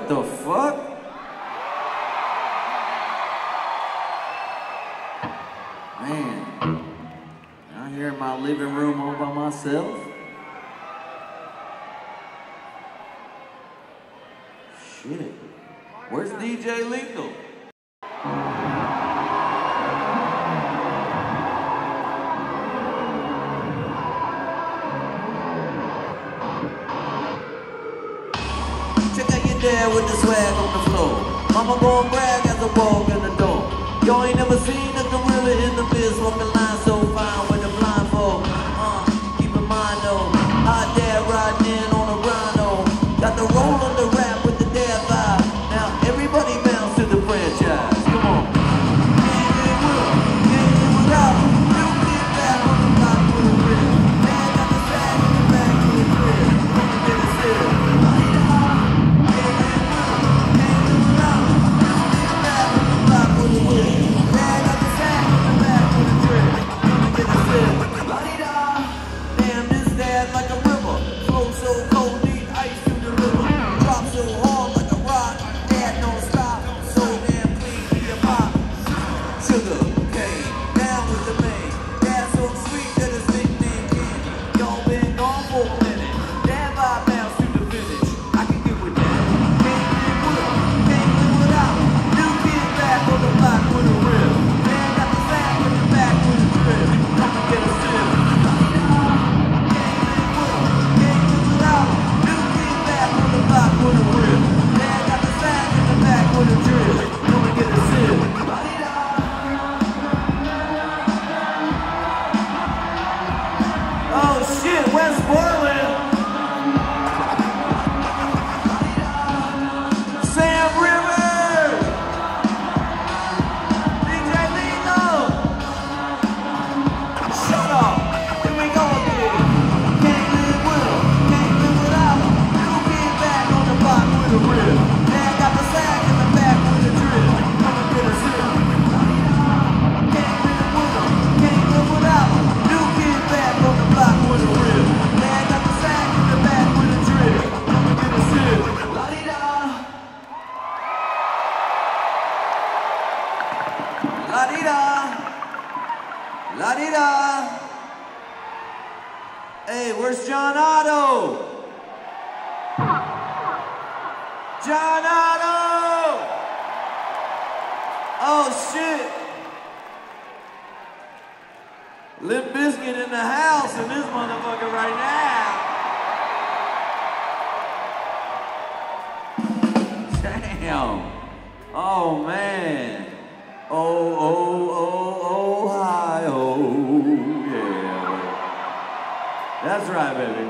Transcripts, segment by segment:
What the fuck? Man, out here in my living room all by myself. Shit. Where's DJ Lethal? Check out your dad with the swag on the floor. Mama gon' brag as I walk in the door. Y'all ain't never seen a gorilla in the biz walking line so fine with a blindfold. Keep in mind though, hot dad riding in on a rhino. Got the roll on the rap with the dad vibe. Now everybody bounce to the franchise. Come on. La-dee-da. Hey, where's John Otto? John Otto! Oh, shit. Limp Bizkit in the house in this motherfucker right now. Damn. Oh, man. Oh, hi, oh, yeah. That's right, baby.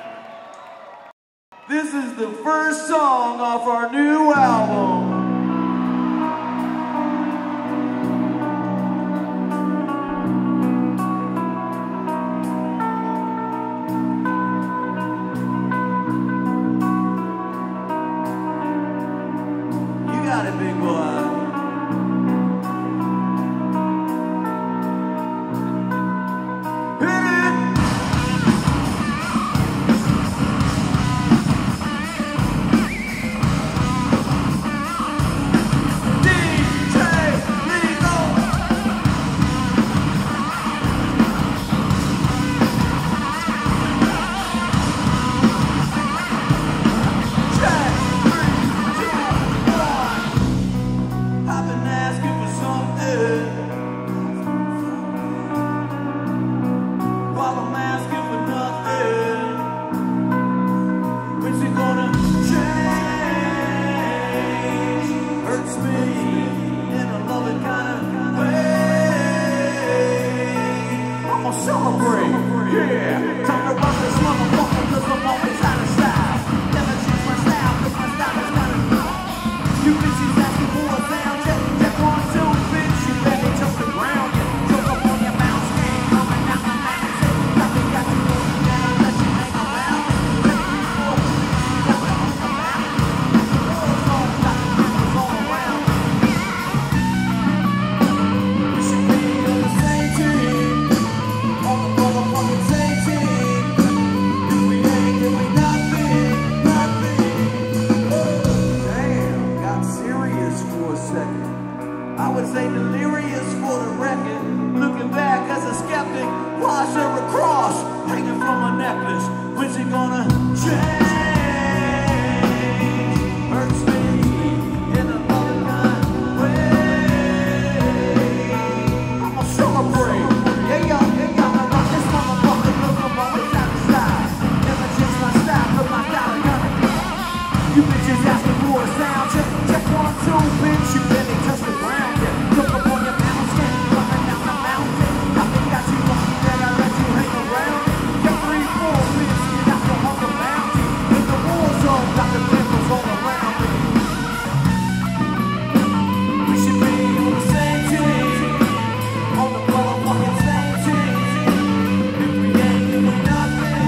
This is the first song off our new album. You got it, big boy. a second. I would say delirious for the record. Looking back as a skeptic, why is there a cross hanging from a necklace? When's it gonna change? Hurts me in a loving kind way. I'ma celebrate. Yeah, I'ma rock this motherfucker 'cause I'm always out of style. Never change my style 'cause my style is gonna. You bitches asking for a sound check. Check 1, 2, bitch. You barely touch the ground yet. Look up on your mountain skin, running down the mountain. I think I see lucky that I let you hang around. Get 3, 4, bitch. Get out the hunger bounty. In the war zone, got the pimples all around me. We should be on the same team, on the motherfucking same team. If we ain't doing nothing.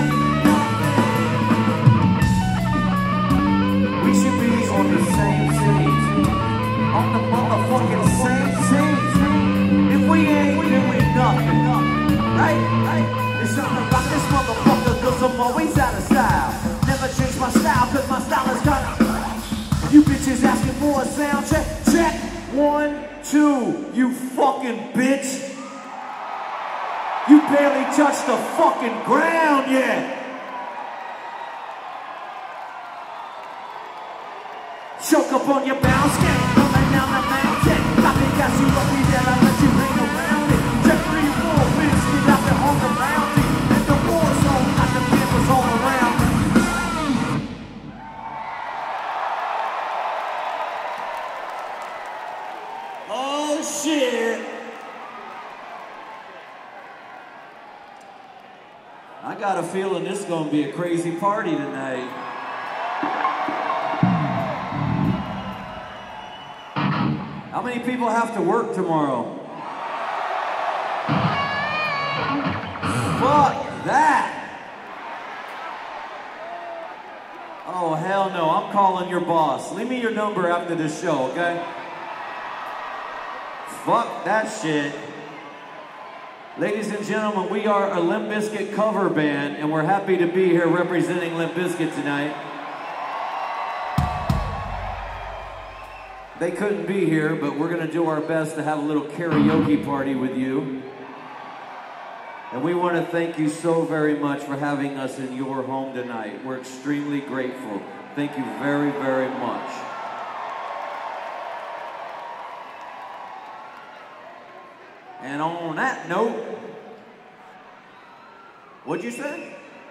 We should be on the same team, on the motherfucking same team. If we ain't doing nothing, right? It's time to rock this motherfucker 'cause I'm always out of style. Never change my style 'cause my style is kinda. You bitches asking for a sound check. Check 1, 2, you fucking bitch. You barely touched the fucking ground yet. Choke up on your bounce skin, coming down the mountain. I think I see lucky that I let you hang around it. Check 3, 4, bitch, get out there on the mountain. And the war zone, got the pimpers all around me. Oh shit. I got a feeling this is gonna be a crazy party tonight. How many people have to work tomorrow? Fuck that! Oh, hell no, I'm calling your boss. Leave me your number after this show, okay? Fuck that shit. Ladies and gentlemen, we are a Limp Bizkit cover band, and we're happy to be here representing Limp Bizkit tonight. They couldn't be here, but we're gonna do our best to have a little karaoke party with you. And we want to thank you so very much for having us in your home tonight. We're extremely grateful. Thank you very, very much. And on that note, what'd you say?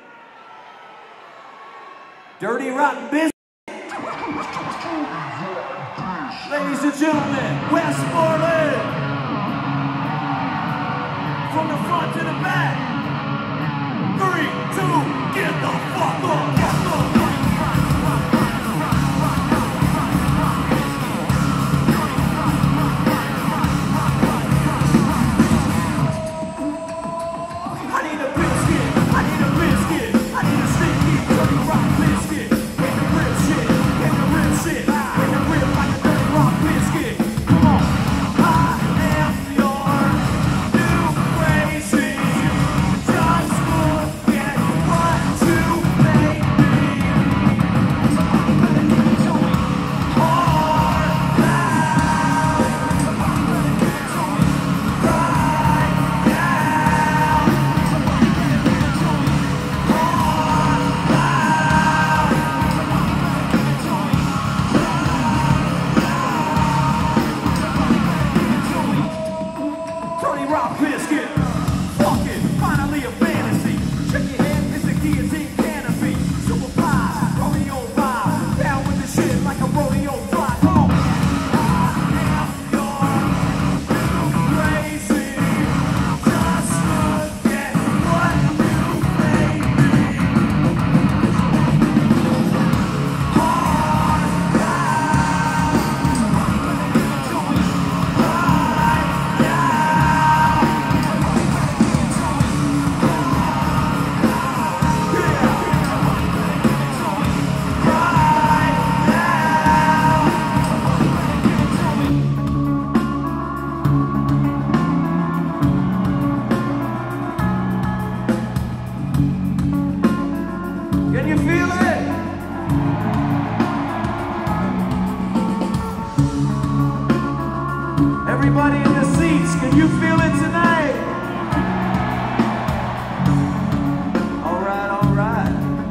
Dirty Rotten Business. Ladies and gentlemen, Westmoreland! From the front to the back. 3, 2, get the fuck up! I need a biscuit, I need a biscuit, I need a sticky, dirty rock biscuit. And the real shit, and the real shit, and the real like a dirty rock biscuit. Come on, I am your new crazy. Everybody in the seats, can you feel it tonight? All right, all right.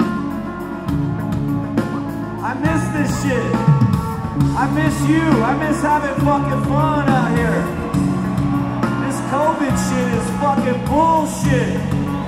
I miss this shit. I miss you. I miss having fucking fun out here. This COVID shit is fucking bullshit.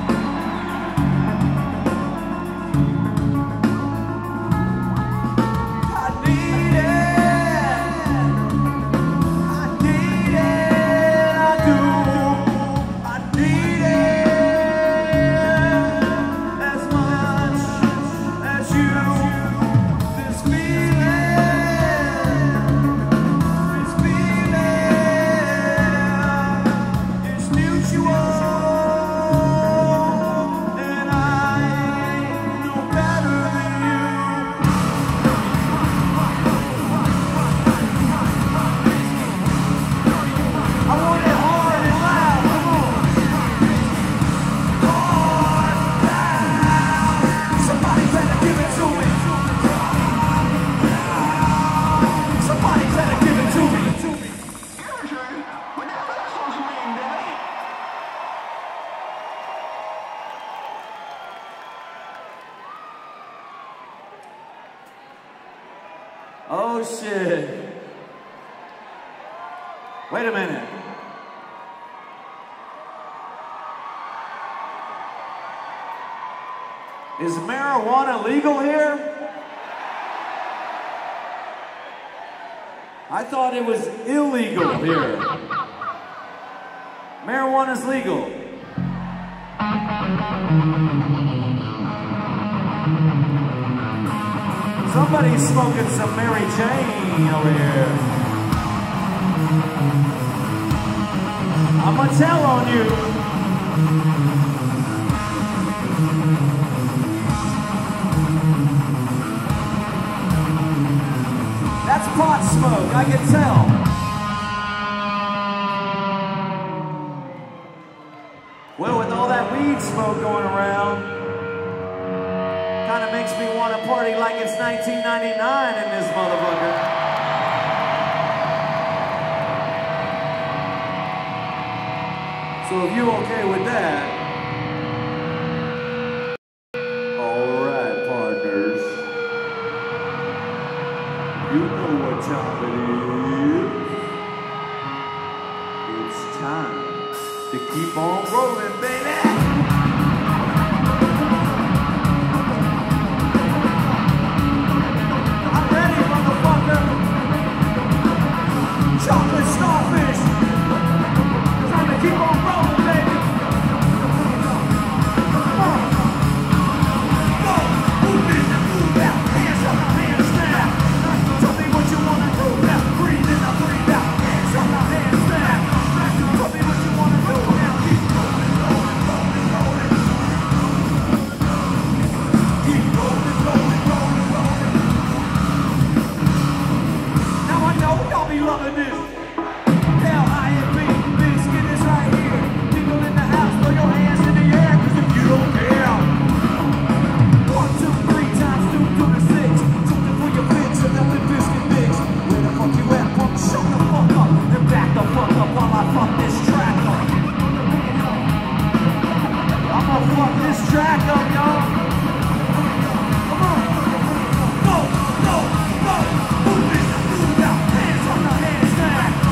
Oh shit. Wait a minute. Is marijuana legal here? I thought it was illegal here. Marijuana's legal. Somebody's smoking some Mary Jane over here. I'm gonna tell on you. That's pot smoke, I can tell. Well, with all that weed smoke going around, kind of makes me want to party like it's 1999 in this motherfucker. So if you're okay with that, all right, partners. You know what time it is. It's time to keep on rolling, baby. Chocolate starfish. Time to keep on rolling, baby. Come on. Go. Move in and move out. Hands up, hands down. Tell me what you wanna do now. Breathe in, breathe out. Hands up, hands down. Tell me what you wanna do now. Keep rolling, rolling, rolling, rolling. Keep rolling, rolling, rolling, rolling. Now I know y'all be loving this. Track up, y'all. Come on. Go, go, go. Move in, move out. Hands on the handstand.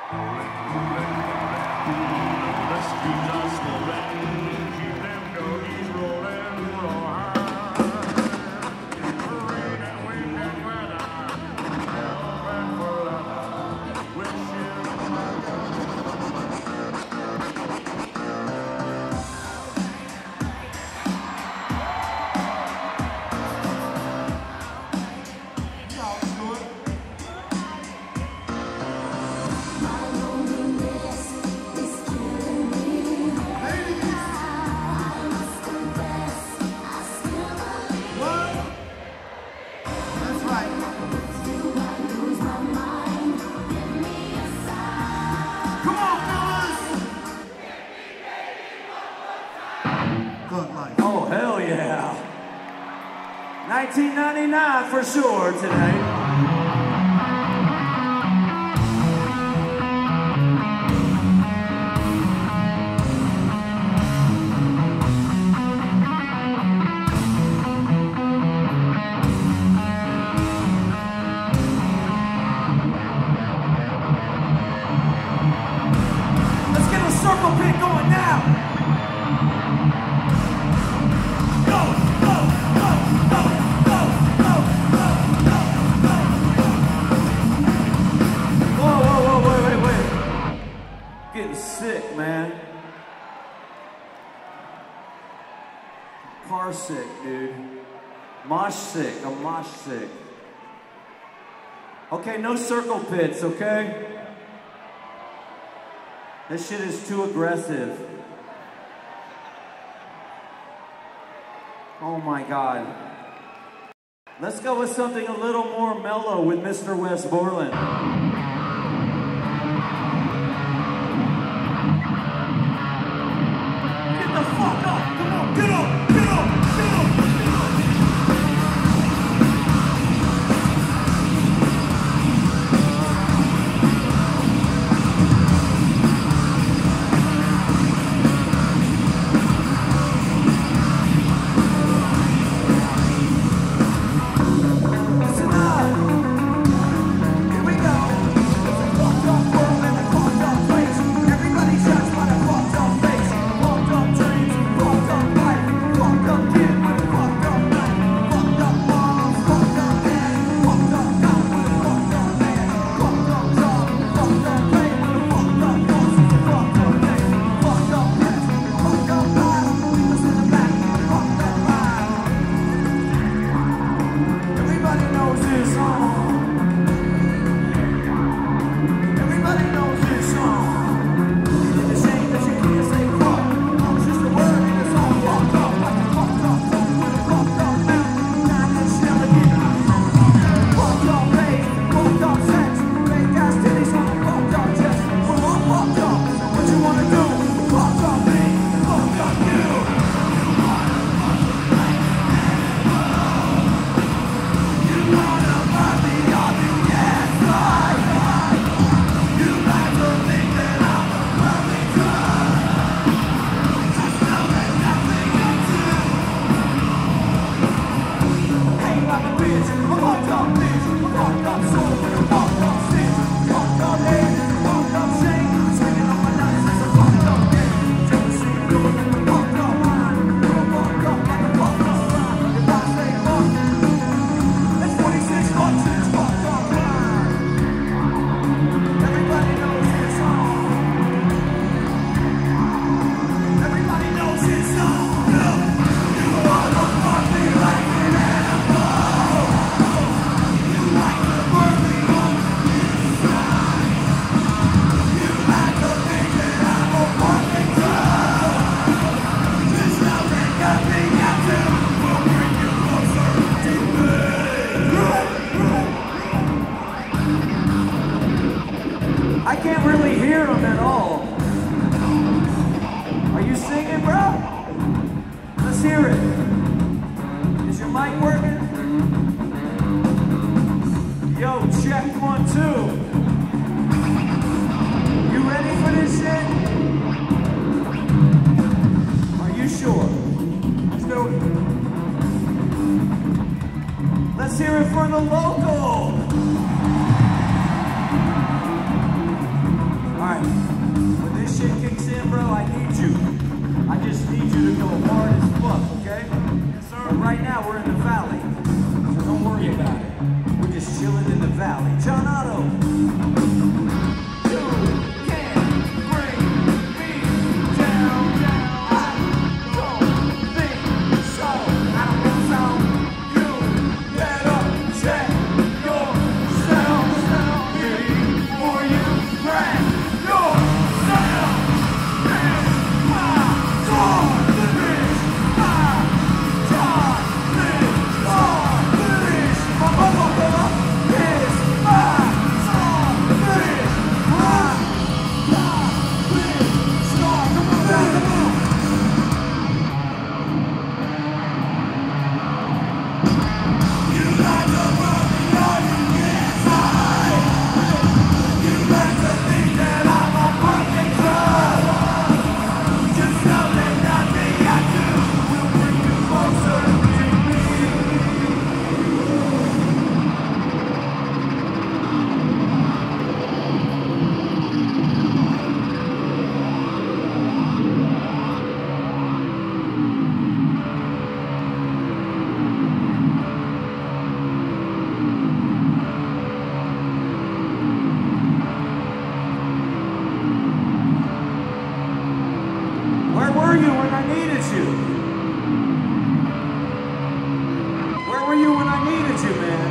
Oh, hell yeah. 1999 for sure today. Let's get a circle pit going now. Getting sick, man. Car sick, dude. Mosh sick. I'm mosh sick. Okay, no circle pits, okay? This shit is too aggressive. Oh my God. Let's go with something a little more mellow with Mr. Wes Borland. Get up! Get up! Get up! Listen up! Here we go! It's a fucked up world and a fucked up place. Everybody judged by the fucked up face. Fucked up dreams, fucked up life. Fucked up kid with a fucked up knife. Fucked up moms, fucked up dad. Fucked up cop with a fucked up man. Fucked up job, fucked up pay with a fucked up boss. It's a fucked up day. Fucked up pets, fucked up lives. Leave us in the back, fucked up lives. Everybody knows this song. Everybody knows this song. It's a shame that you can't say fuck. It's just a word and it's all fucked up. Like a fucked up fool with a fucked up mouth. Now it's shell again. Fucked up babe, fucked up sex. Fake ass titties on a fucked up chest. We're all fucked up. So what you wanna do? Fucked up me, fucked up you. You wanna fuck me up, you yes, right. You like to think that I'm a perfect drug. Just know that nothing you do. Hey, like a bitch, a fucked up bitch, a fucked up soul with a fucked up stitch. Fucked up head, fucked up shame. Swinging on my nuts, it's a fucked up game. Jealousy, you're a fucked up mind. You're fucked up like a fucked up line. If I say fuck, that's 46 bucks and it's fucked up line. Everybody knows this song. Everybody knows this song. You wanna fuck me like an animal. You like to burn me on the inside. You like to think that I'm a perfect drug. This love that got me out to will bring you closer to me. I can't really hear him at all. Are you singing, bro? Let's hear it. Is your mic working? Yo, check 1, 2. You ready for this shit? Are you sure? Let's do it. Let's hear it for the local. bro, I need you. I just need you to go hard as fuck, okay? Yes, sir. But right now, we're in the valley. So don't worry about it. We're just chilling in the valley. John Otto. You can't bring me down. I don't think so. I don't think so. You better check yourself before you crack yourself. Where were you when I needed you? Where were you when I needed you, man?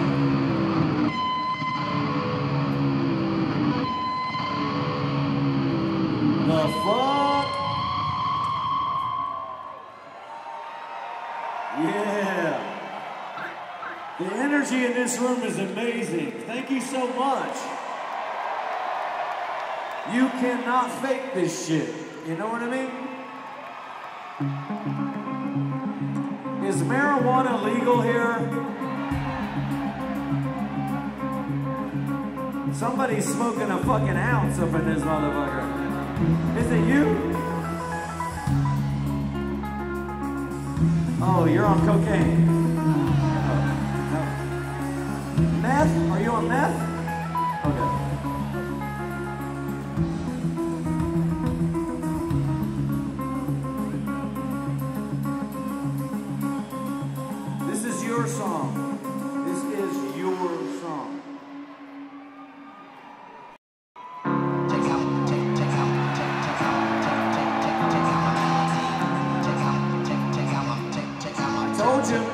The fuck? Yeah. The energy in this room is amazing. Thank you so much. You cannot fake this shit. You know what I mean? Is marijuana legal here? Somebody's smoking a fucking ounce up in this motherfucker. Is it you? Oh, you're on cocaine. Oh, no. Meth? Are you on meth? Okay. Your song. This is your song. I told you.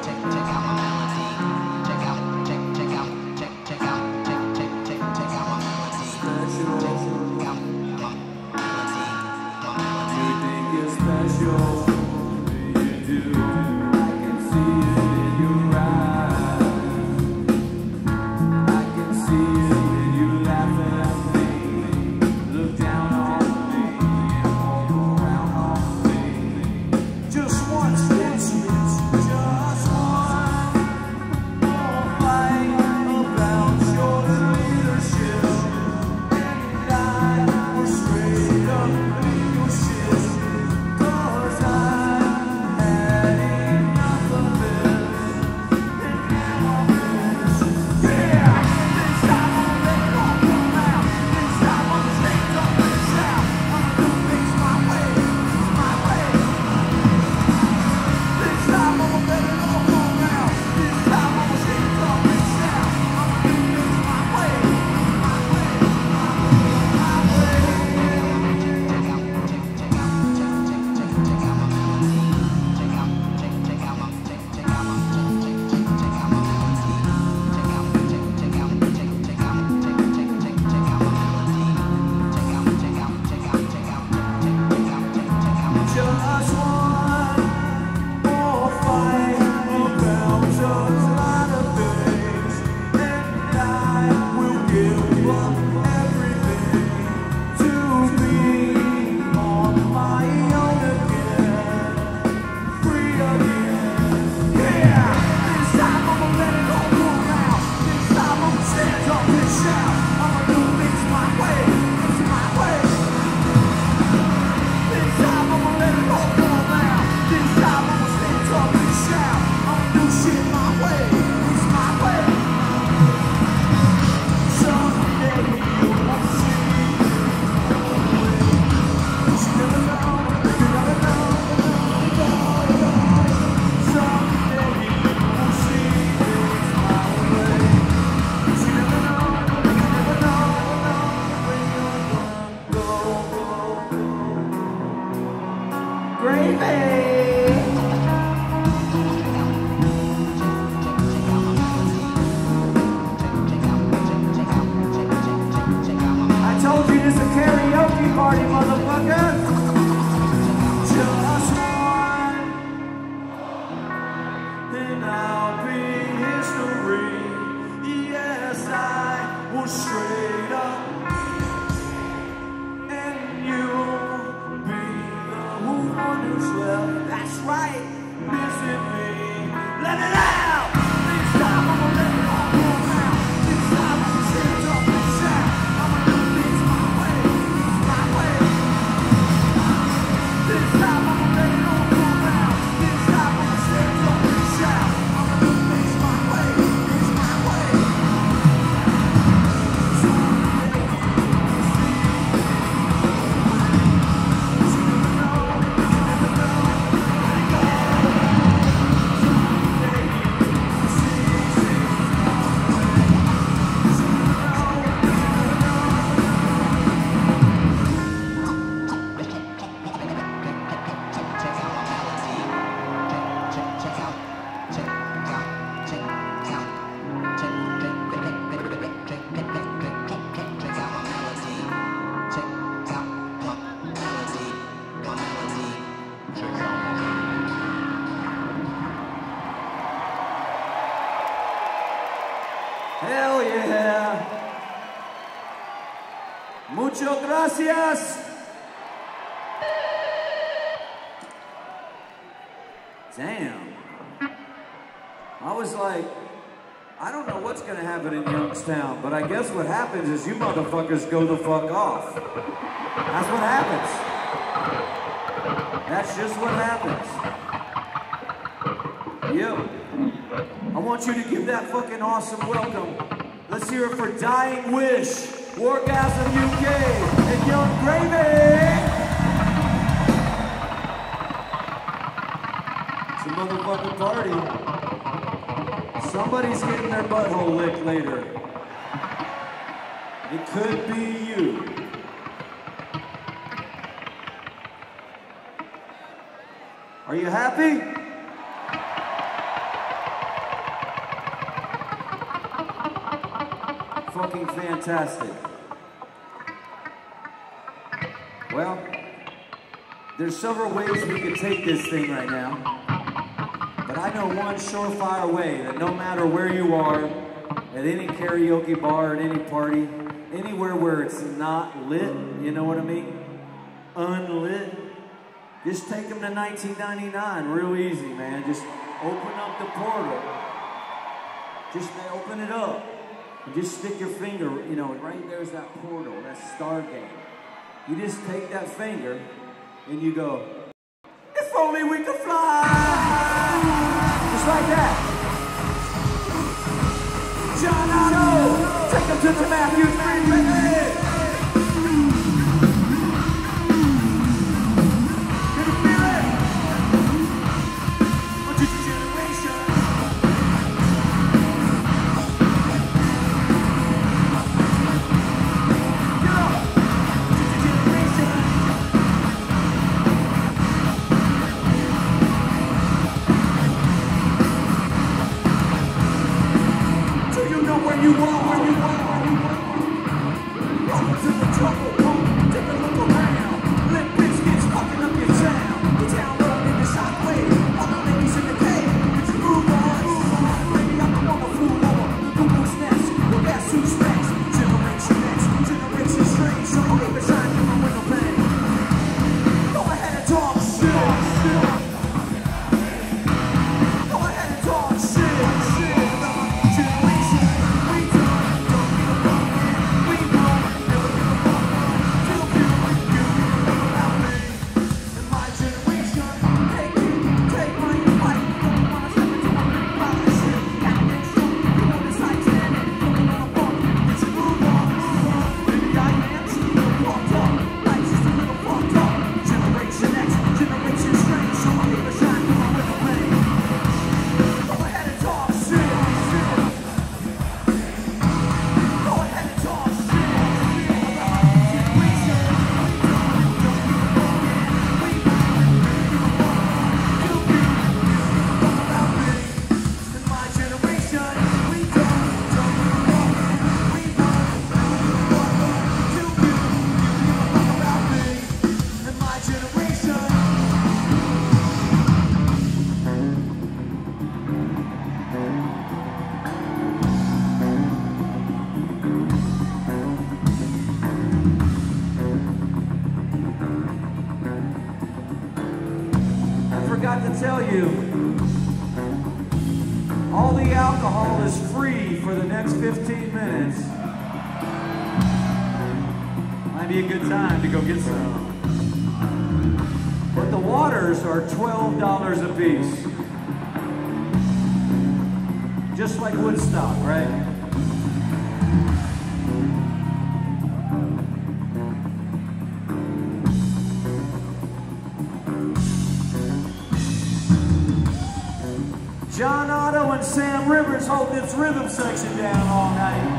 Cause I Gravy. I told you this is a karaoke party, motherfucker. Just one, and I'll be history. Yes, I was straight up, and you'll be the one who's left. That's right, missing me. Let it out. This time I'm gonna let it all come out. This time I'm gonna stand up and shout. I'm gonna do this my way. It's my way. This time I'm gonna let it all come out. This time I'm gonna stand up and shout. I'm gonna do this my way. It's my way. Hell yeah. Muchas gracias. Damn. I was like, I don't know what's gonna happen in Youngstown, but I guess what happens is you motherfuckers go the fuck off. That's what happens. That's just what happens. Yep. I want you to give that fucking awesome welcome. Let's hear it for Dying Wish, Wargasm UK, and Young Gravy. It's a motherfucking party. Somebody's getting their butthole licked later. It could be you. Are you happy? Fucking fantastic. Well, there's several ways we could take this thing right now, but I know one surefire way that no matter where you are, at any karaoke bar, at any party, anywhere where it's not lit, you know what I mean? Unlit. Just take them to 1999, real easy, man. Just open up the portal. Just open it up. And just stick your finger, you know, right there's that portal, that Stargate. You just take that finger and you go, if only we could fly! Just like that. John Otto, take them to the Matthews Free, baby! Can you feel it? Or just a generation? You are, where you are. forgot to tell you, all the alcohol is free for the next 15 minutes. Might be a good time to go get some. But the waters are $12 a piece. Just like Woodstock, right? John Otto and Sam Rivers hold this rhythm section down all night.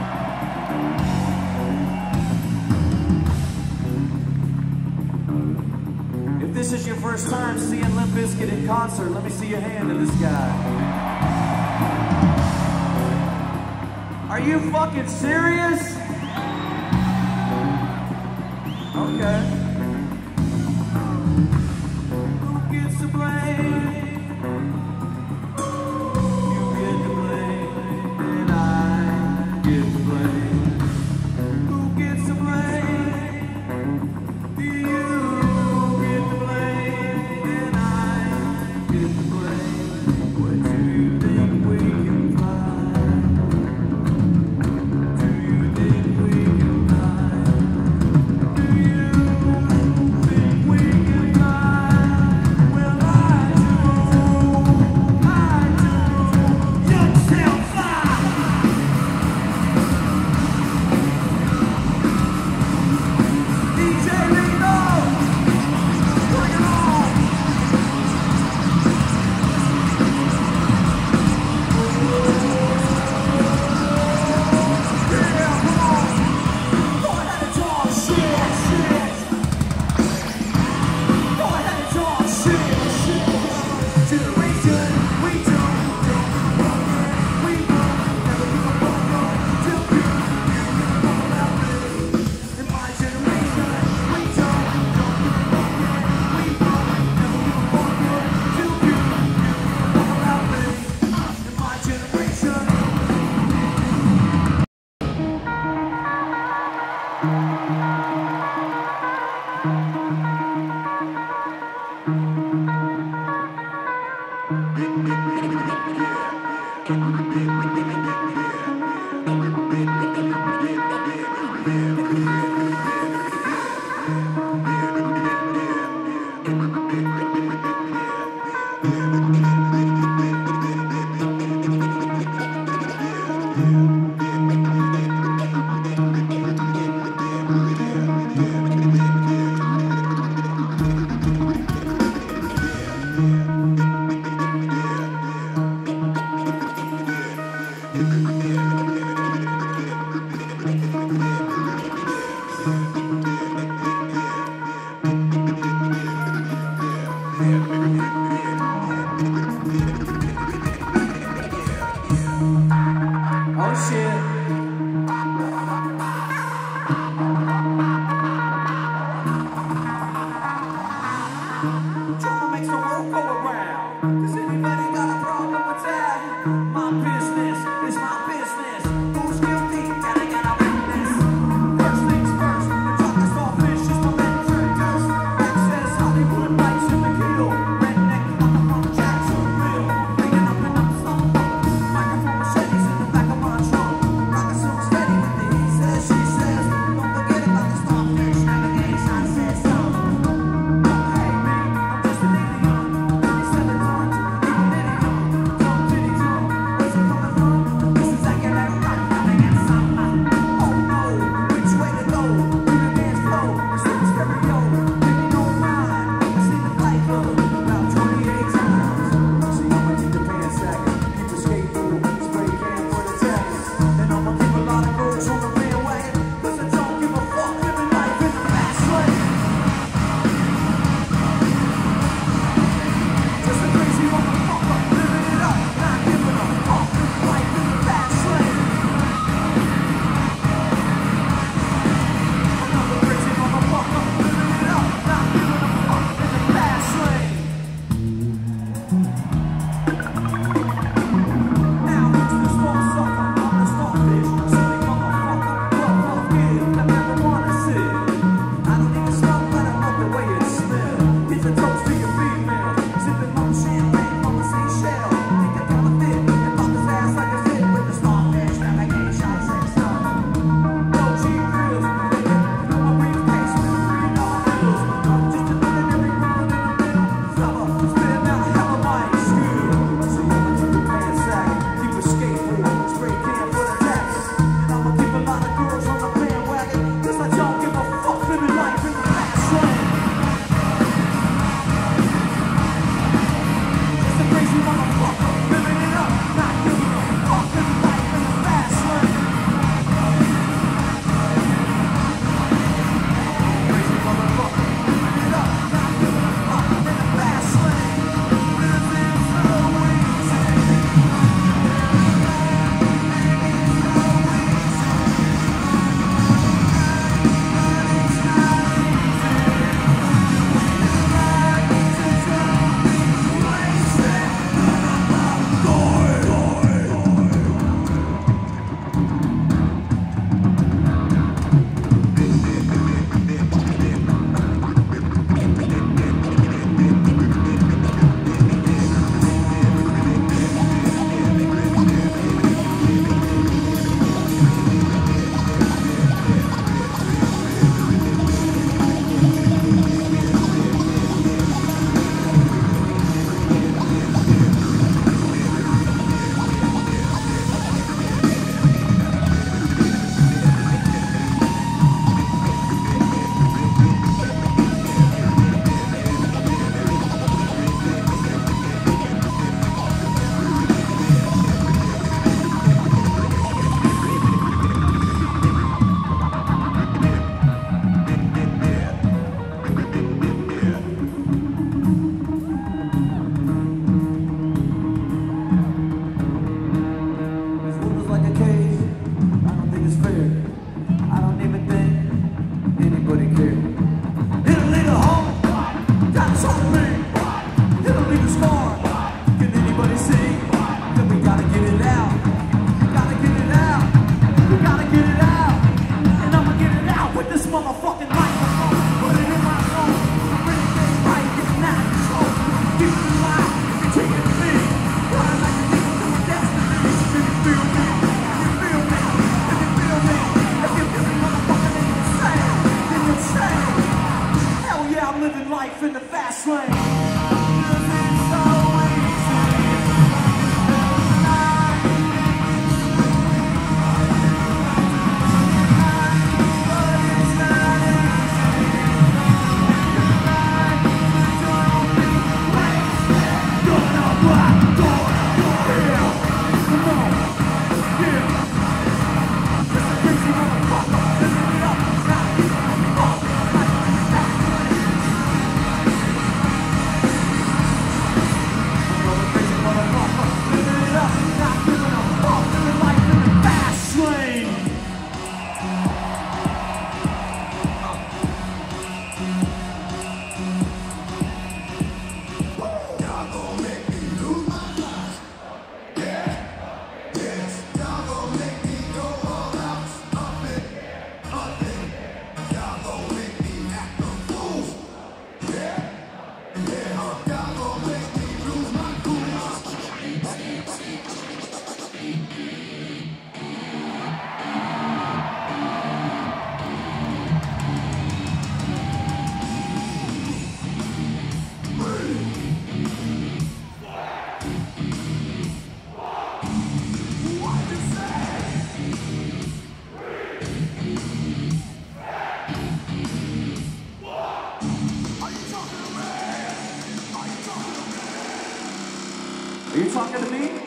If this is your first time seeing Limp Bizkit in concert, let me see your hand in the sky. Are you fucking serious? Okay. Who gets to blame? life in the fast lane. Living so easy. Are you talking to me?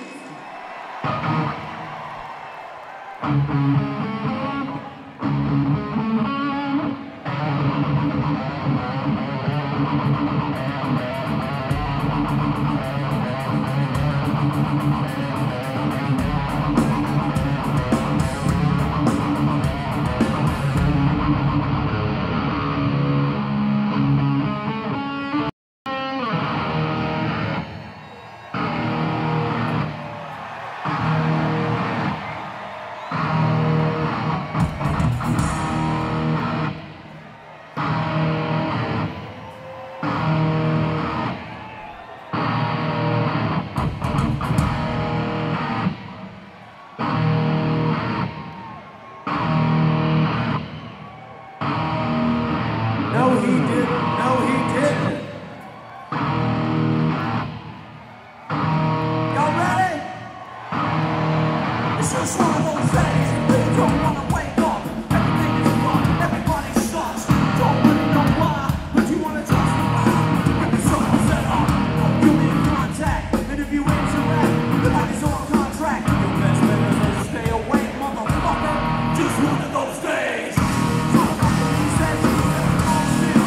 Just one of those days, you don't wanna wake up. Everything is fun, everybody sucks. Don't really know why, but you wanna trust the lie. When the circle's set up, you'll be in contact. And if you interact, the body's on contract. Your best bet is to stay away, motherfucker. Just one of those days. Talk about the he says, all shit.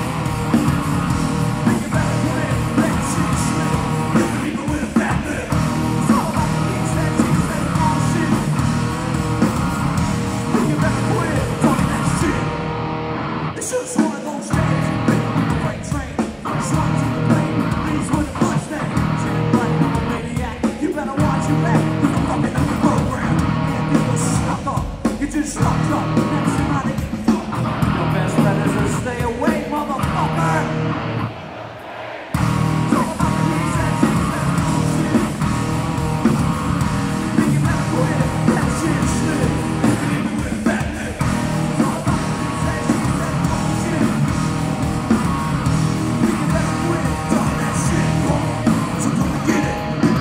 Think you better put in, let shit slip. You can even with a fat lip. Talk about the he says, all shit. Think you better quit talking that shit. It's just one of those days. Freight train, first one to the plane, leaves with a punch name. Shit right, I'm a maniac. You better watch your back. You're the fucking up the program. And you're stuck up. You're just stuck up. Next thing I think you fuck. Your best bet is to stay away, motherfucker. Talk about the he says, all shit. Think you better quit that shit slip. You can even with a fat lip. Talk about the he says, all shit. Think you better quit talking that shit, bro. So come and get it.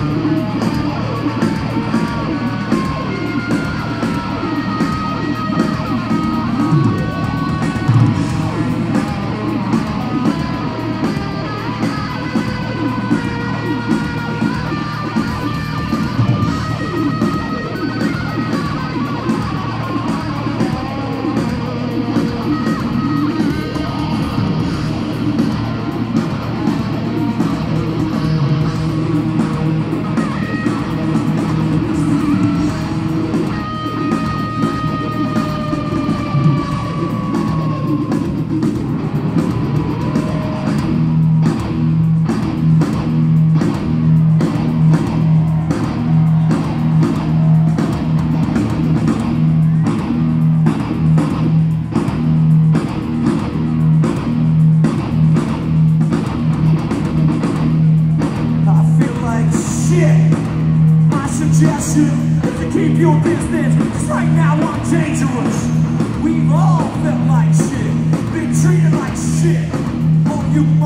I feel like shit. My suggestion is to keep your distance, 'cause right now I'm dangerous. We've all felt like shit, been treated like shit. All you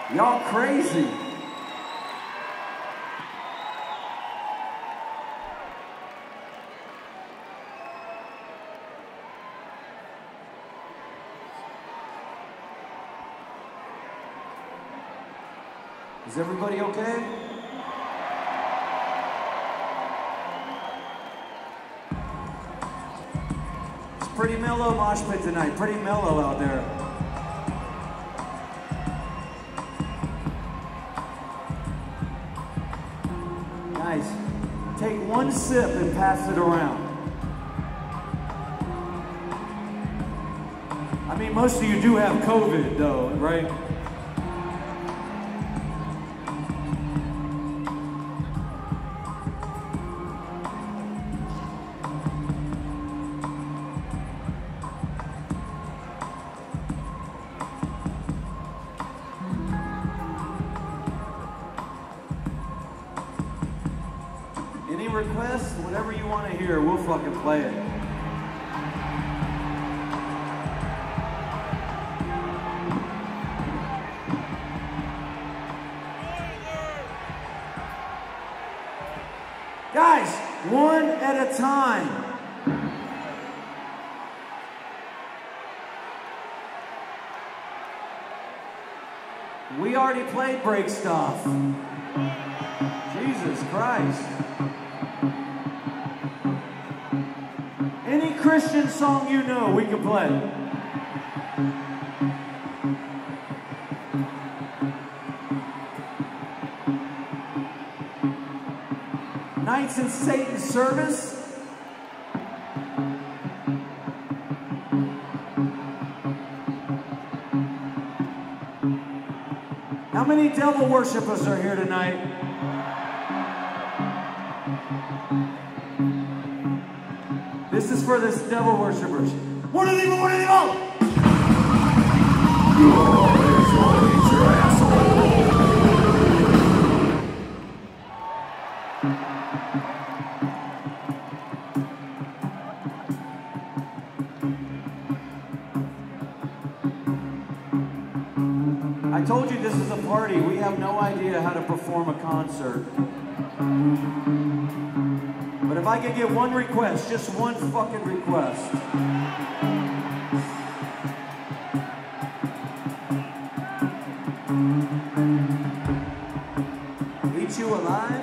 Y'all crazy. Is everybody okay? It's pretty mellow mosh pit tonight, pretty mellow out there. Guys, take one sip and pass it around. I mean, most of you do have COVID though, right? Any requests, whatever you want to hear, we'll fucking play it. Guys, one at a time. We already played Break Stuff. Jesus Christ. Any Christian song you know, we can play. Knights in Satan's Service. How many devil worshipers are here tonight? This is for the devil worshipers. One of them, one of them all! I told you this is a party. We have no idea how to perform a concert. But if I could get one request, just one fucking request. Eat you alive?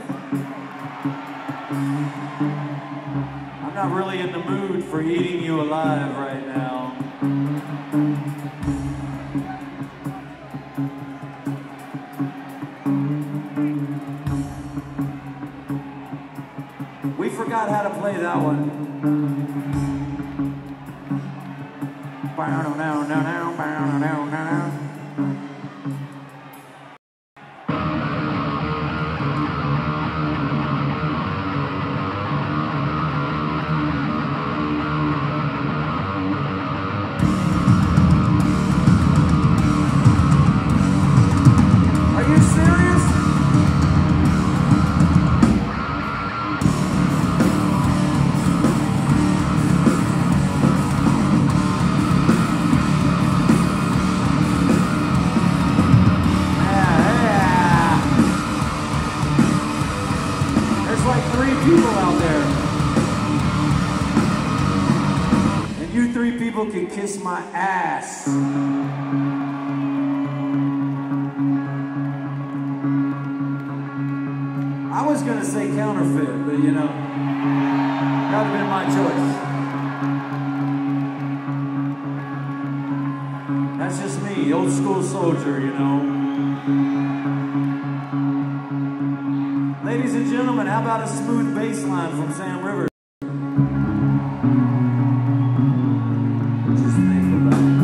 I'm not really in the mood for eating you alive right now. We forgot how to play that one. Are you serious? There's like 3 people out there. And you 3 people can kiss my ass. I was gonna say counterfeit, but you know, that'd have been my choice. That's just me, old school soldier, you know. Ladies and gentlemen, how about a smooth bass line from Sam Rivers? Just think about it.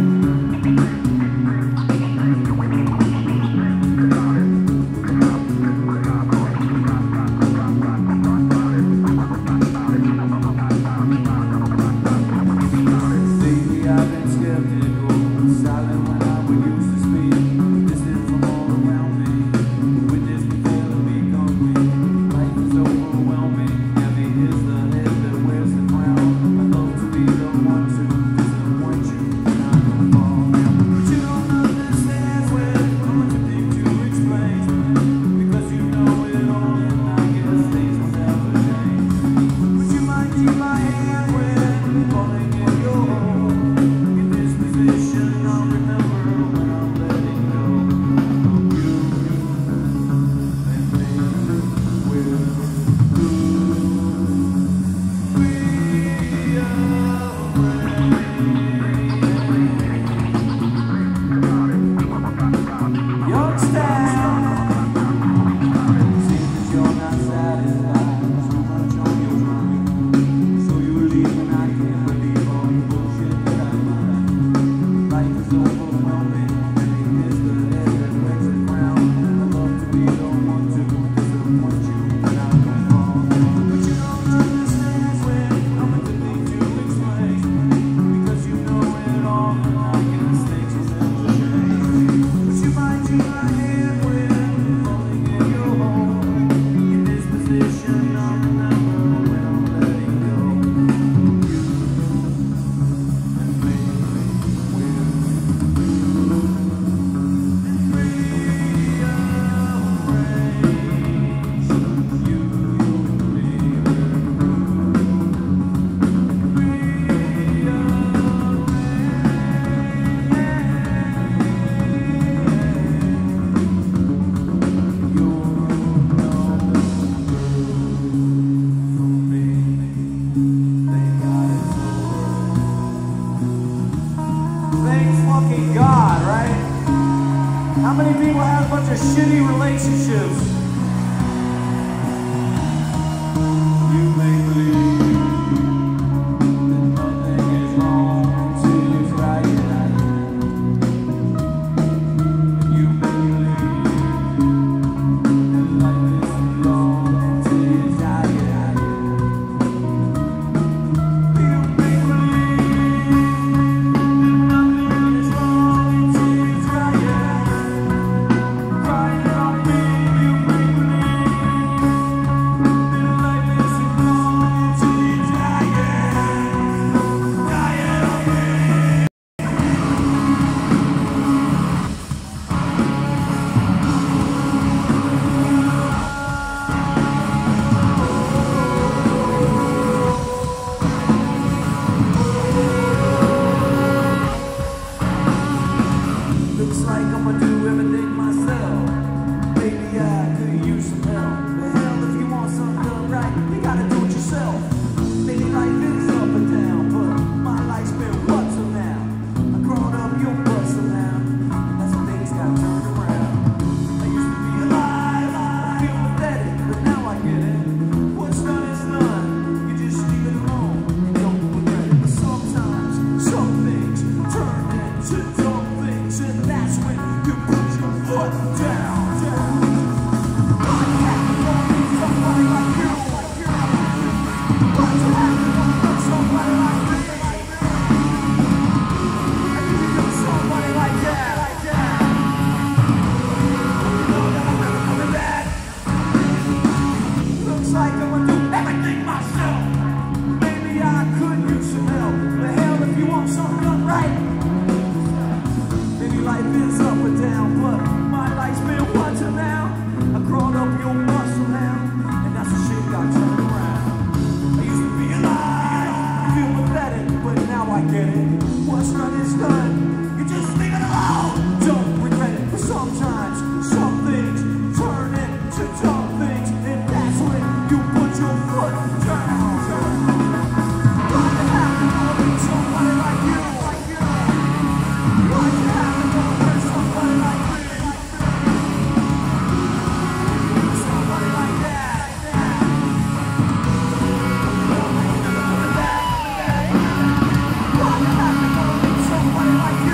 Thank fucking God, right? How many people have a bunch of shitty relationships? You may believe that nothing is wrong till you try it out. And you may believe that life is long till you try it out. You may believe that nothing is wrong till you try it out. Crying on me, you may believe that life is long till you try it out. Try it on me. Looks like I'ma do everything myself. Maybe I could use some help. But hell, if you want something done right, you gotta do it yourself. Maybe life is up and down, but my life's been what till now? I grown up, you're busting now, and that's when things got turned around. I used to be alive, I feel pathetic, but now I get it. What's done is done. You just leave it alone and don't regret it. But sometimes some things turn into dumb things, and that's when you put your foot down. What happened on somebody like you? What happened on somebody like me? And you become somebody like that. You know that I'm never coming back. Looks like I'm gonna do everything myself. Maybe I could use some help. But hell, if you want something done right, maybe life is up and down, but my life's been what till now? I crawled up your muscle now, and that's the shit got turned around. I used to be alive, feel pathetic, but now I get it. What's done is done. You just leave it alone. Don't regret it. But sometimes some things turn into dumb things, and that's when you put your foot down. What happened on somebody like you? What happened on somebody like me? Somebody like that. What happened on somebody like you?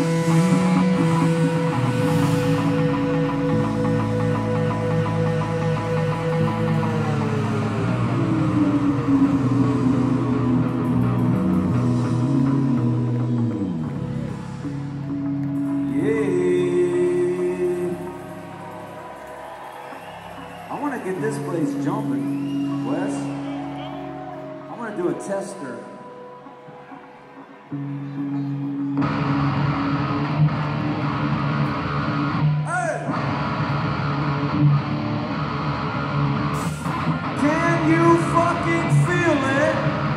Tester. Hey! Can you fucking feel it?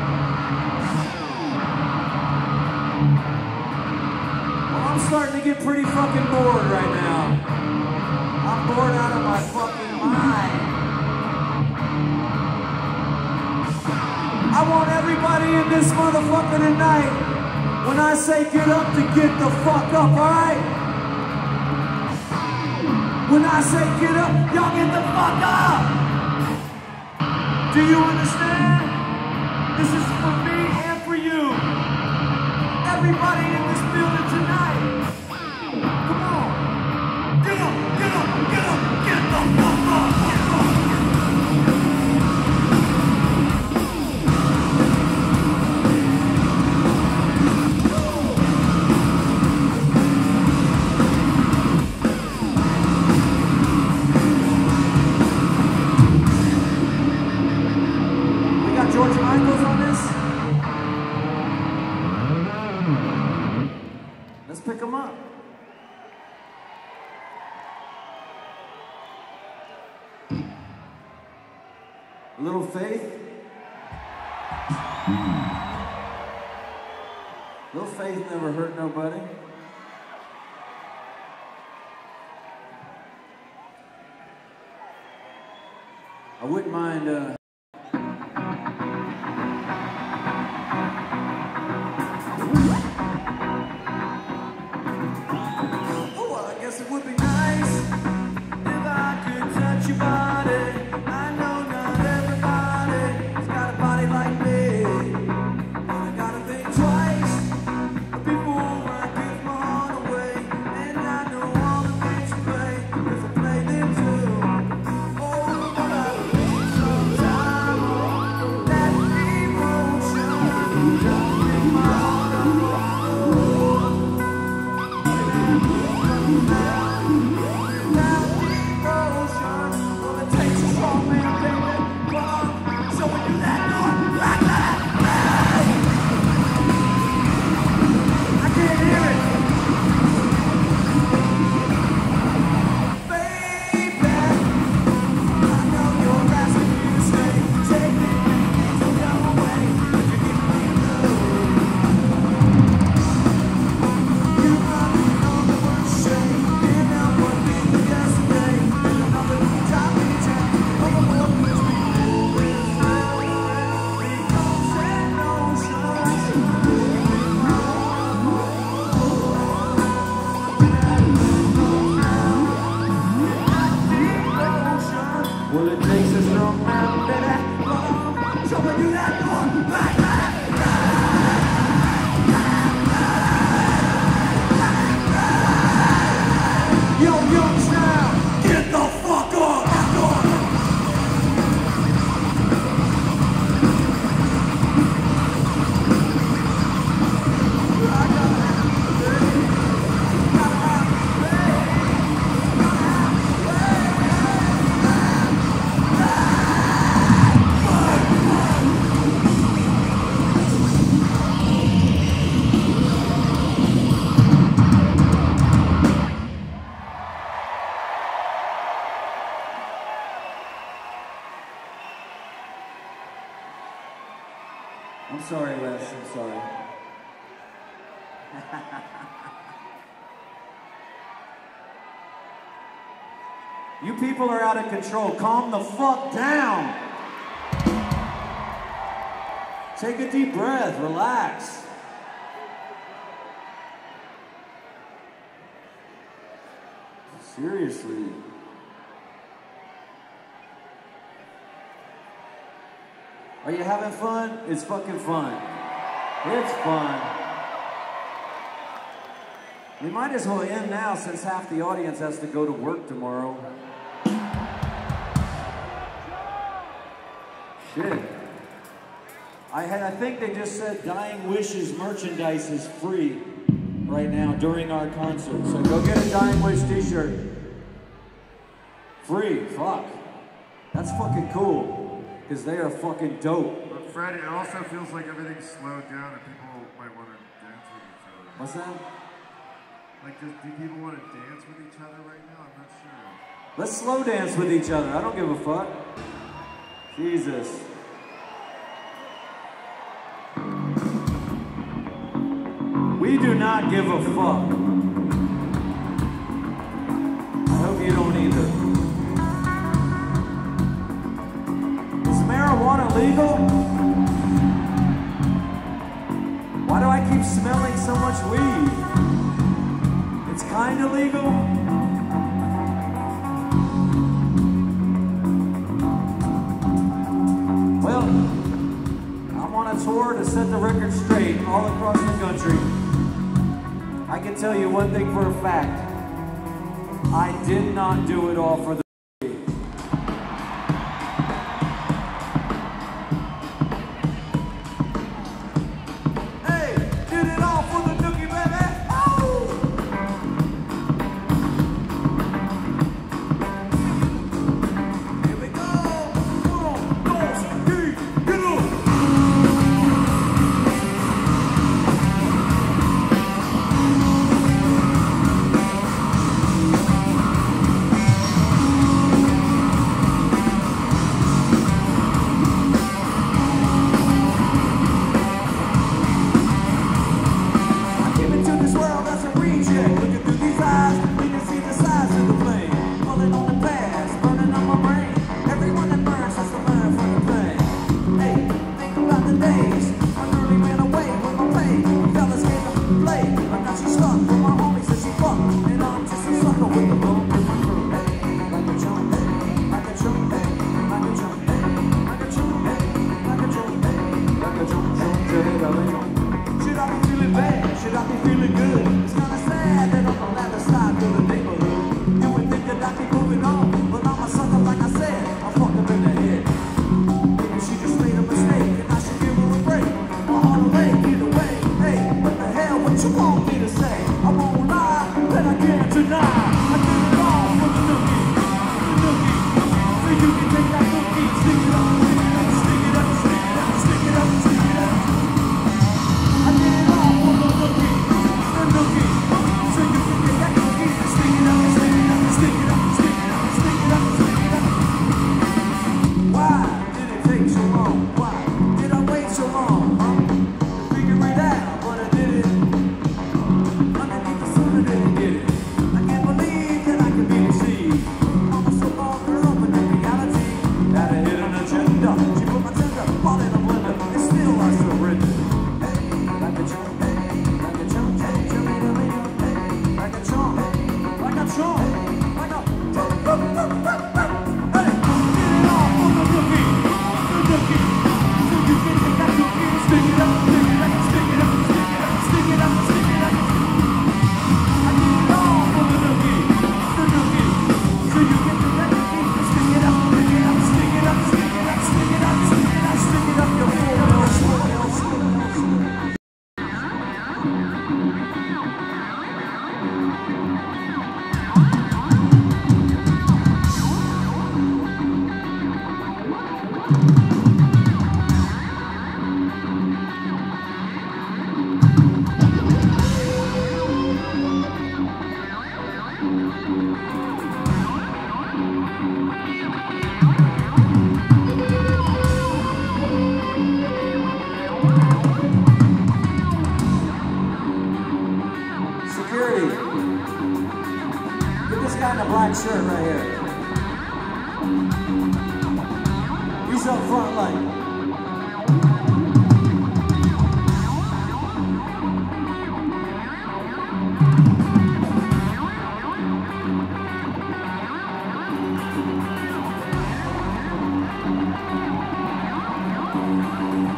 Well, I'm starting to get pretty fucking bored right now. I'm bored out of my fucking mind. I want everybody in this motherfucker tonight, when I say get up, to get the fuck up, alright? When I say get up, y'all get the fuck up! Do you understand? This is for me and for you. Everybody in this building tonight. Come on. Get up, get up, get up, get the fuck up! George Michael's on this? Let's pick him up. A little faith. Little faith never hurt nobody. I wouldn't mind it would be nice if I could touch your body. I know not everybody's got a body like me, but I gotta think twice before I give my heart away. And I know all the games you play, 'cause I play them too. Oh, but I need some time on that emotion. Don't give my heart away. Well, it takes a strong man, baby. So when you that door, back, yo, young now, get the fuck up. I'm sorry, Les, I'm sorry. You people are out of control. Calm the fuck down. Take a deep breath, relax. Seriously. Are you having fun? It's fucking fun. It's fun. We might as well end now since half the audience has to go to work tomorrow. Shit. I think they just said Dying Wishes merchandise is free right now during our concert. So go get a Dying Wish t-shirt. Free, fuck. That's fucking cool. Because they are fucking dope. But Fred, it also feels like everything's slowed down and people might want to dance with each other. What's that? Like, do people want to dance with each other right now? I'm not sure. Let's slow dance with each other. I don't give a fuck. Jesus. We do not give a fuck. I hope you don't either. Is marijuana legal? Why do I keep smelling so much weed? It's kind of legal. Well, I'm on a tour to set the record straight all across the country. I can tell you one thing for a fact. I did not do it all for the shirt right here. He's up front like.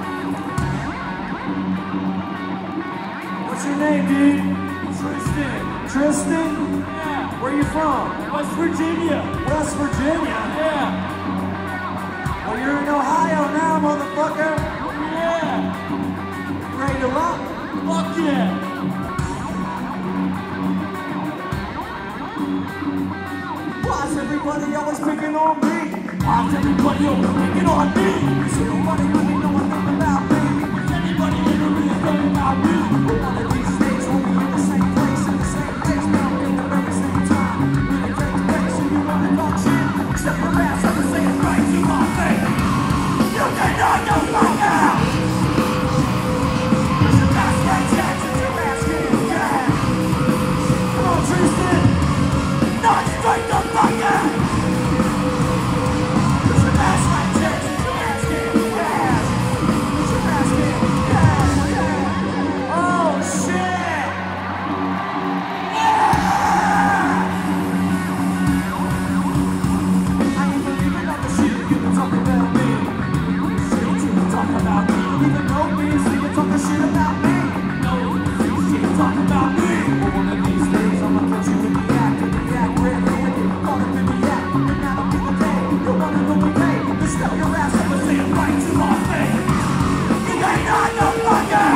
What's your name, dude? Tristan. Tristan? Yeah. Where you from? West Virginia. West Virginia? Yeah. Well, you're in Ohio now, motherfucker. Yeah. You ready to rock? Fuck yeah. Why's everybody always picking on me? Why's everybody always picking on me? Is nobody really knowing nothing about me? Is anybody ever really talking about me? One of these days we'll be in the same place, in the same place, but at the very same time. When it takes place and you wanna talk shit, step your ass up and say it right to my face. You cannot go back out! It's your best friend chance and your ass getting gas. Come on, Tristan! Not straight the fuck out! It's your best friend chance and your ass getting gas. It's your ass getting gas, yeah. Oh shit! I ain't believing all the shit you been talking about me. Shit you been talking about me. You even know me, so you talking shit about me. No, shit talking about me. But one of these days I'ma catch you in the act, red handed, caught up in the act, and that'll be the day. You wanna know me, hey? Just step your ass up and say it right to my face. You ain't not no fucker!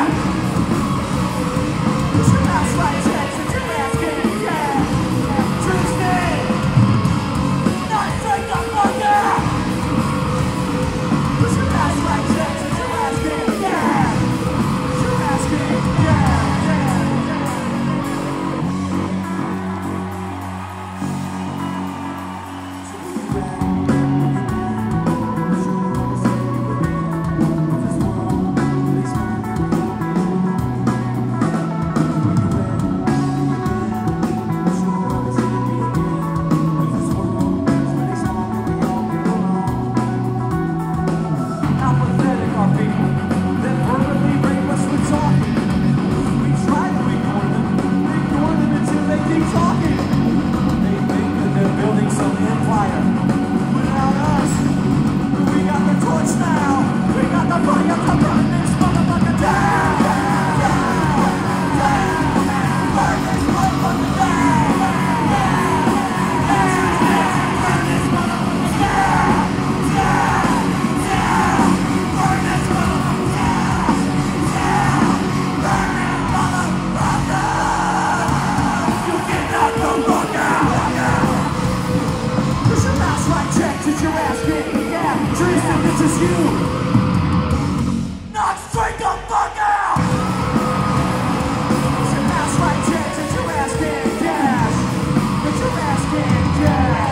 Push your ass right, checks, and your ass getting gas. Tristan! Not straight the fuck out. Push your ass right, checks, and your ass getting gas. Your ass getting gas, How pathetic are people that verbally rape us with talking? We try to ignore them until they keep talking. They think that they're building some empire without us. We got the torch now. We got the fire to burn this motherfucker down. Burn this motherfucker down. Burn this motherfucker down. Push your mouse right, check, did your ass get? Yeah, Tristan, this is you. Knock straight the fuck out! Push your mouse right, check, did your ass get? Gas. Did your ass get? Gas.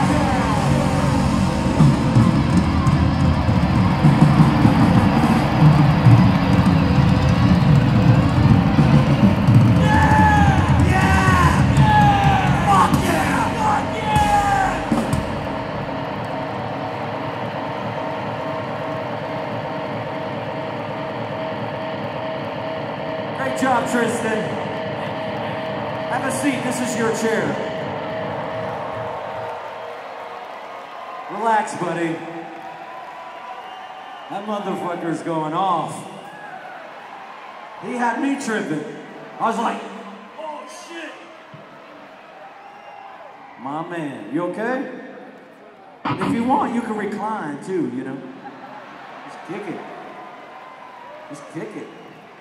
Great job, Tristan. Have a seat. This is your chair. Relax, buddy. That motherfucker's going off. He had me tripping. I was like, oh shit. My man, you okay? If you want, you can recline too, you know. Just kick it. Just kick it.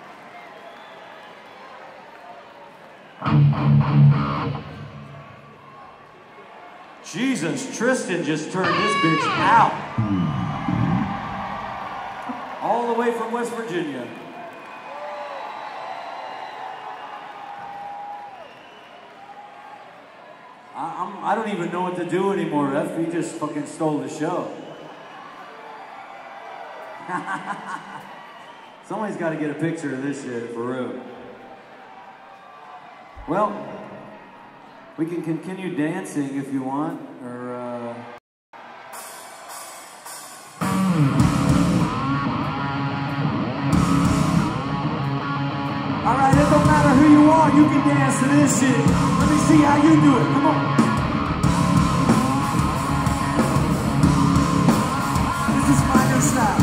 Jesus, Tristan just turned this bitch out. All the way from West Virginia. I don't even know what to do anymore. FB just fucking stole the show. Somebody's got to get a picture of this shit for real. Well, we can continue dancing if you want, or Alright, it don't matter who you are, you can dance to this shit. Let me see how you do it, come on. This is my new style.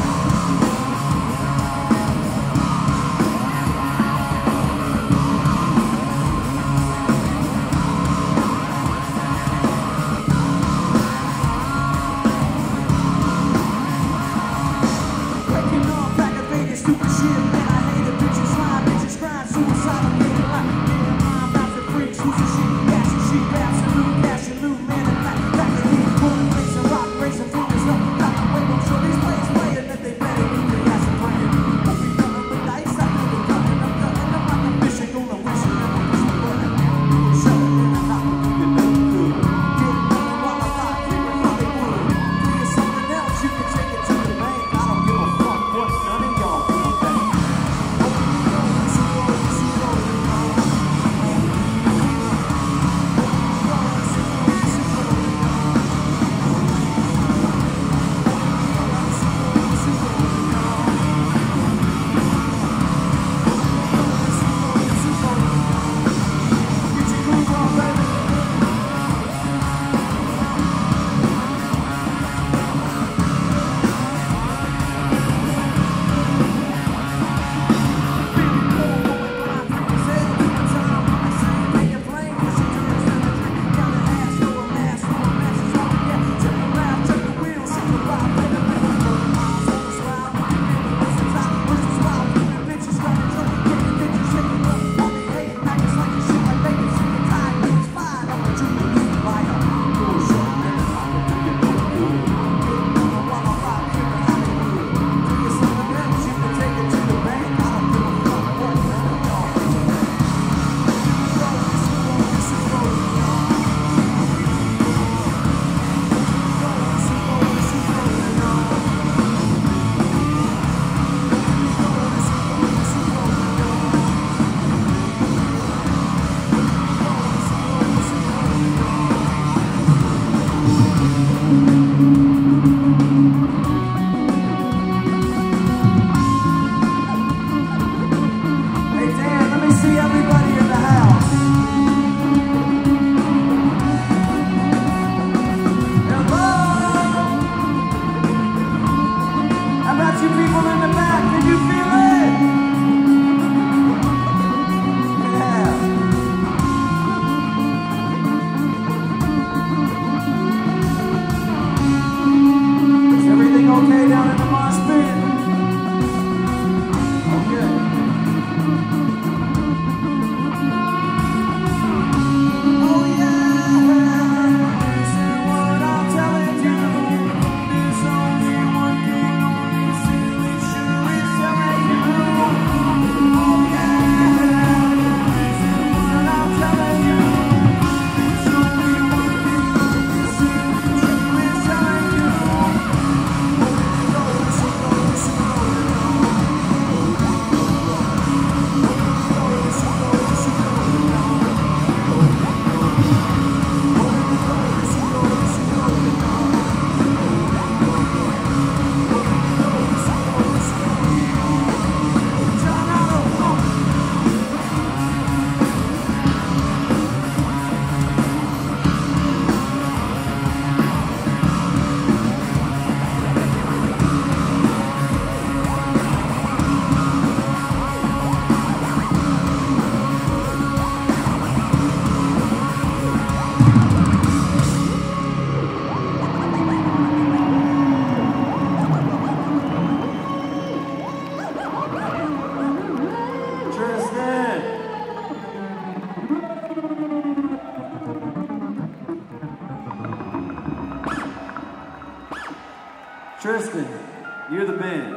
Tristan, you're the man,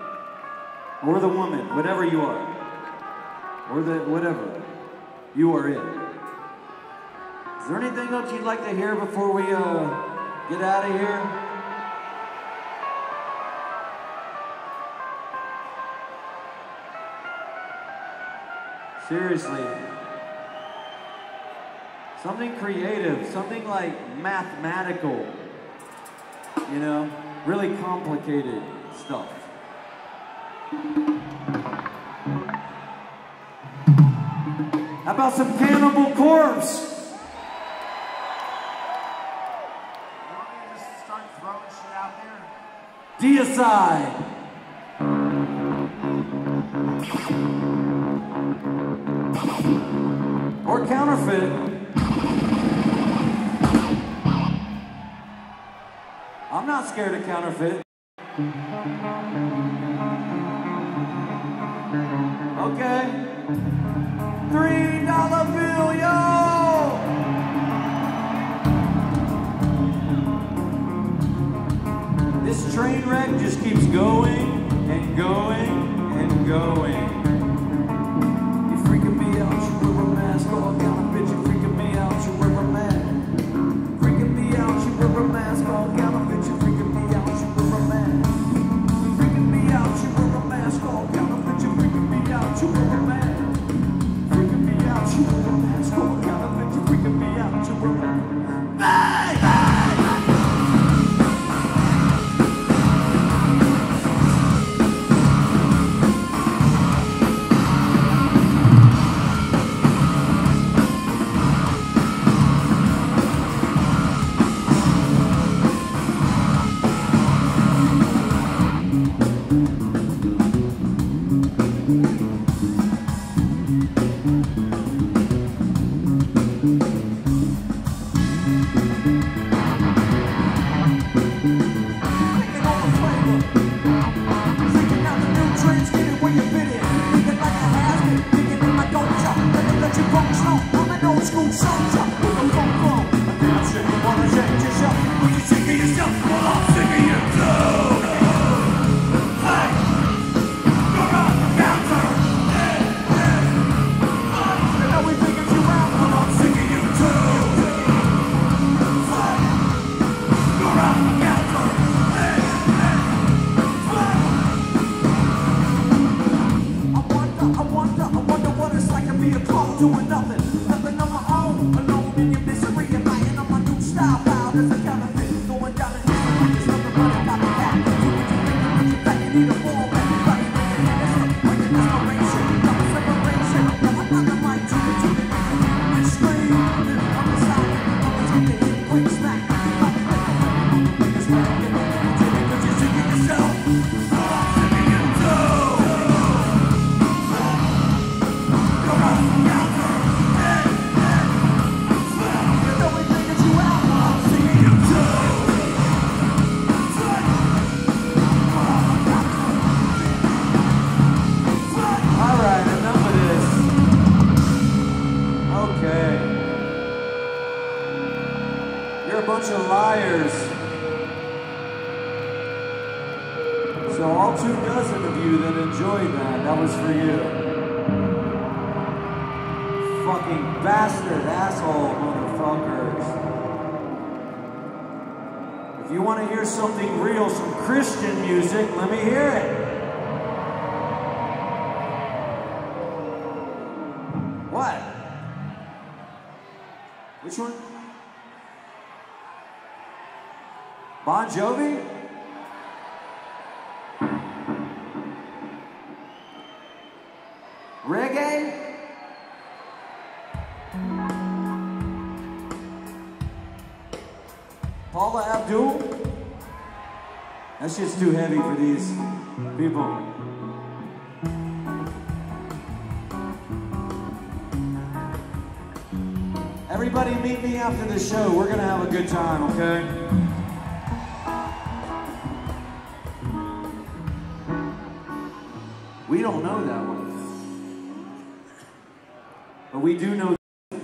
or the woman, whatever you are, or the whatever, you are it. Is there anything else you'd like to hear before we get out of here? Seriously, something creative, something like mathematical, you know, really complicated stuff. How about some Cannibal Corpse? You want me to just start throwing shit out there? Deicide. Or Counterfeit. I'm not scared of Counterfeit. Okay. $3 bill, yo! keeps going and going and going. You're freaking me out, you wear a mask, all counterfeit, you're freaking me out, you wear a mask. Freaking me out, you wear a mask, all counterfeit, you're freaking me out, you wear a mask. Freaking me out, you wear a mask, all counterfeit, you're freaking me out, you wear a mask. Freaking me out, you wear a mask, all counterfeit, you're freaking me out, you wear a mask. Doing nothing, nothing on my own, alone in your misery, and lying on my new style, proud as a counterfeit, going down in history, there's nothing but a copycat. So what you think when you back, you need a fall back, everybody make your hands up, like an inspiration, not a separation. Now I'm not the mic to the and scream, I'm the side, I'm the take the hit, quick smack, I'm the biggest man, because you're singing yourself, I'm singing you too. Come on, bunch of liars. So all 24 of you that enjoyed that was for you. Fucking bastard, asshole motherfuckers. If you want to hear something real, some Christian music, let me hear it. What? Which one? Bon Jovi? Reggae? Paula Abdul? That shit's too heavy for these people. Everybody meet me after the show. We're gonna have a good time, okay? We don't know that one, but we do know.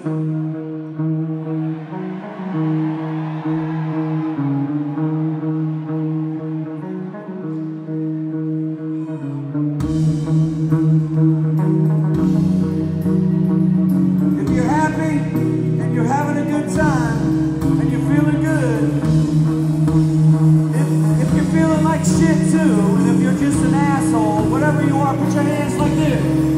If you're happy and you're having a good time and you're feeling good, if you're feeling like shit too, and if you're just an asshole, whatever you are, put your hands like this.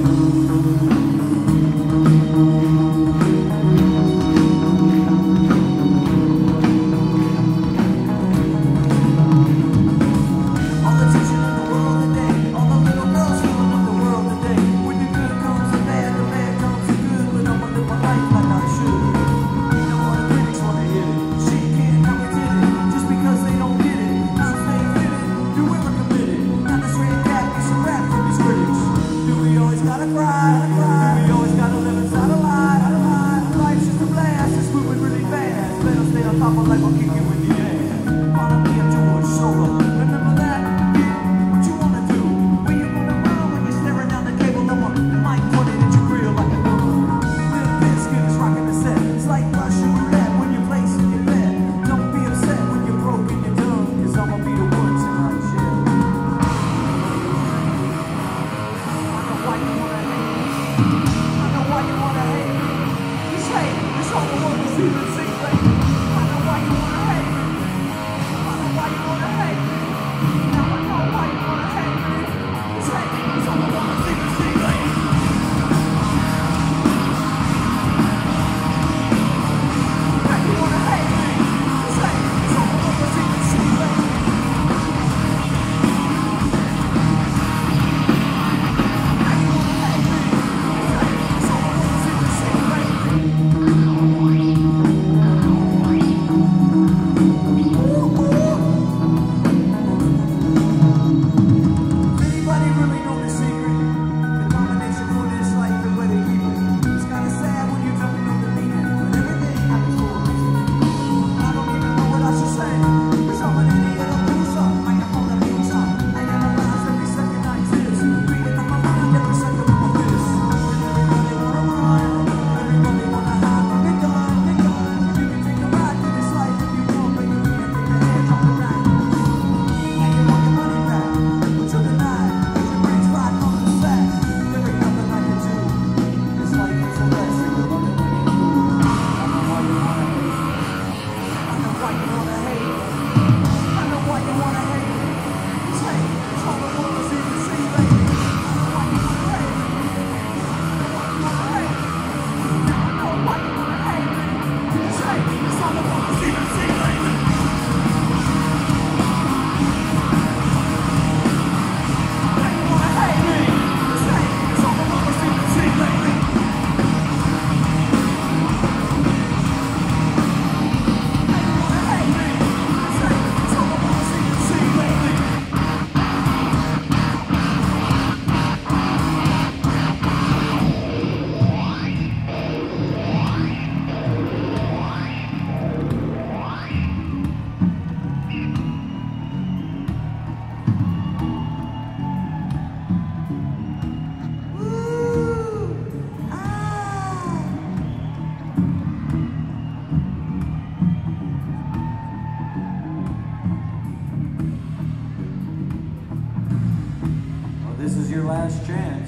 your last chance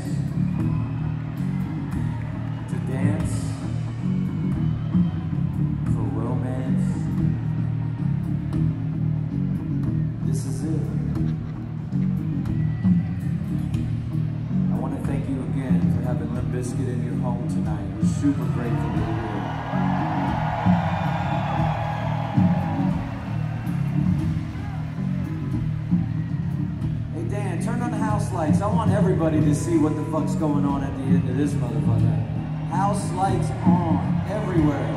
to dance for romance. This is it. I want to thank you again for having Limp Bizkit in your home tonight. We're super grateful you're here. Hey Dan, turn on the house lights. I want everybody to see what the fuck's going on at the end of this motherfucker. House lights on everywhere.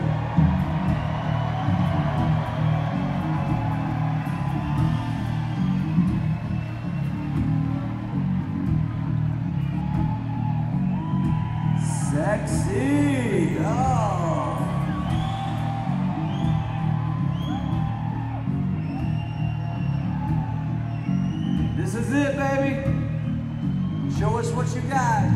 Sexy! Oh! This is it, baby! Show us what you got!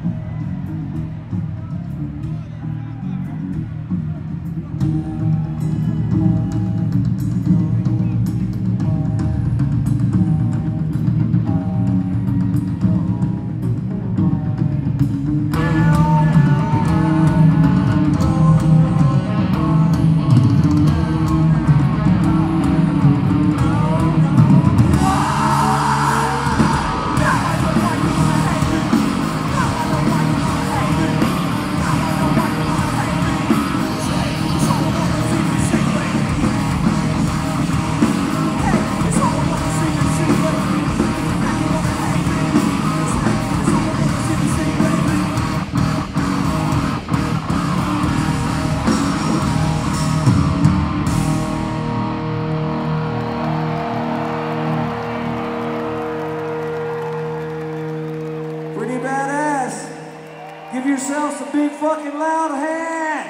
Pretty badass. Give yourselves a big fucking loud hand.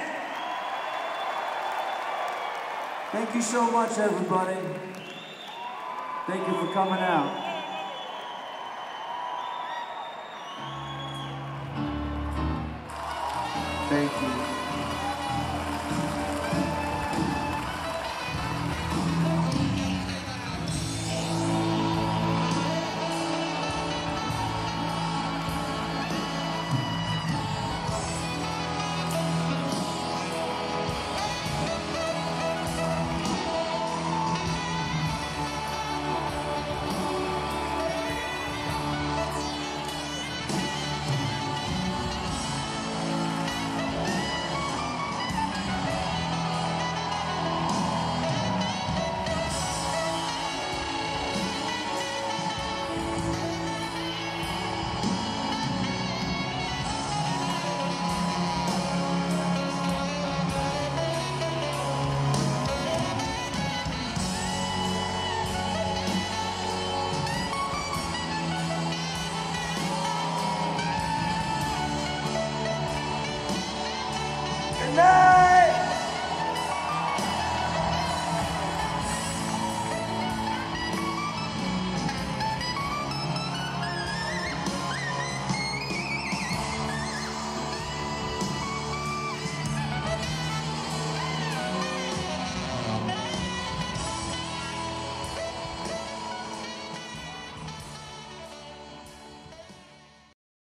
Thank you so much, everybody. Thank you for coming out.